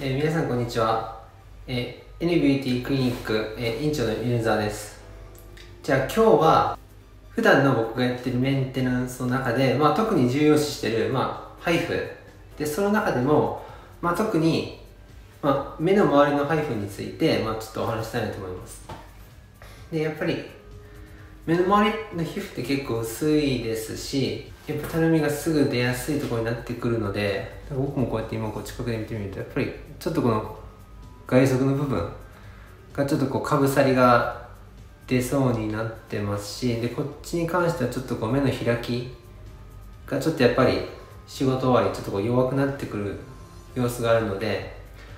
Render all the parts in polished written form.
皆さんこんにちは。NBT クリニック、院長のユーザーです。じゃあ今日は普段の僕がやってるメンテナンスの中で、特に重要視してる、ハイフで、その中でも、特に、目の周りのハイフについて、ちょっとお話ししたいなと思います。でやっぱり目の周りの皮膚って結構薄いですし、やっぱたるみがすぐ出やすいところになってくるので、僕もこうやって今近くで見てみると、やっぱりちょっとこの外側の部分がちょっとかぶさりが出そうになってますし、でこっちに関してはちょっと目の開きがちょっとやっぱり仕事終わりちょっと弱くなってくる様子があるので、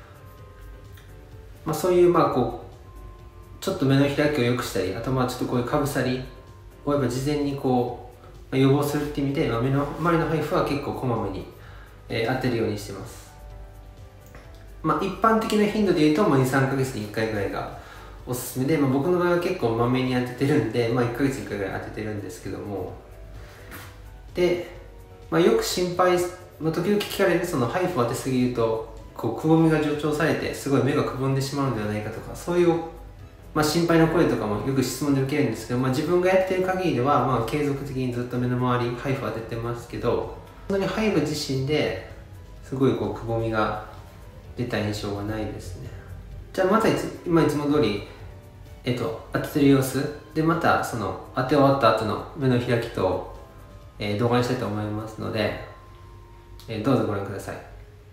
そういうちょっと目の開きを良くしたり、あとちょっとこういうかぶさりをやっぱ事前に予防するっていう意味で、目の周りのハイフは結構こまめに、当てるようにしてます。一般的な頻度で言うと2、3ヶ月に1回ぐらいがおすすめで、僕の場合は結構まめに当ててるんで、1ヶ月に1回ぐらい当ててるんですけども、で、よく心配、時々聞かれるそのハイフを当てすぎるとくぼみが助長されてすごい目がくぼんでしまうのではないかとか、そういう心配の声とかもよく質問で受けるんですけど、自分がやってる限りでは、継続的にずっと目の周りハイフ当ててますけど、本当にハイフ自身ですごいくぼみが出た印象はないですね。じゃあまた今いつも通り、当ててる様子で、またその当て終わった後の目の開きと、動画にしたいと思いますので、どうぞご覧ください。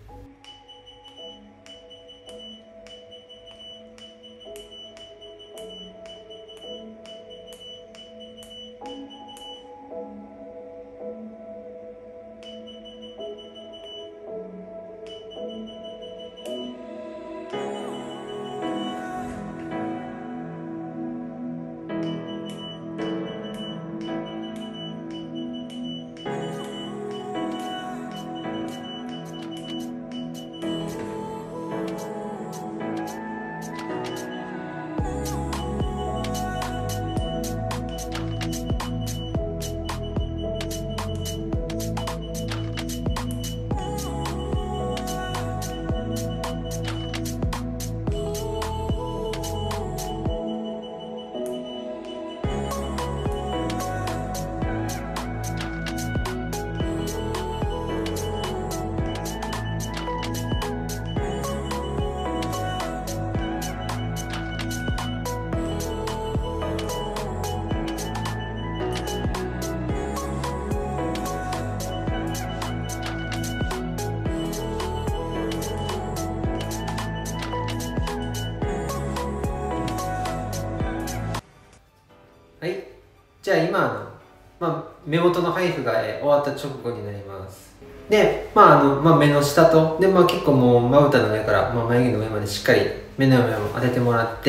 はい、じゃあ今目元のハイフが、終わった直後になります。で、目の下と、で、結構もうまぶたの上から、眉毛の上までしっかり目の上も当ててもらって、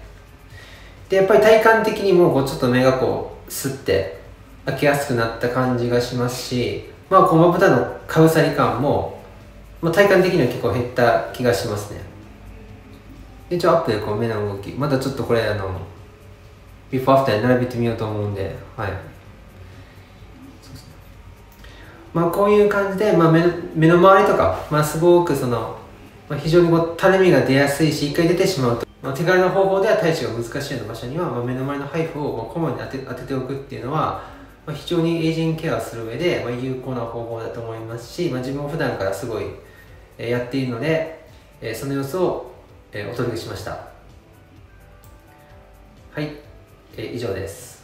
で、やっぱり体感的にもちょっと目がスッて開けやすくなった感じがしますし、まぶたのかぶさり感も、体感的には結構減った気がしますね。で、アップで目の動き、またちょっとこれビフォーアフターに並べてみようと思うんで、はい。こういう感じで、目の周りとか、すごく非常にたるみが出やすいし、一回出てしまうと、手軽な方法では対処が難しいような場所には、目の周りのハイフをこまめに当てておくっていうのは、非常にエイジングケアをする上で、有効な方法だと思いますし、自分も普段からすごいやっているので、その様子をお届けしました。はい。以上です。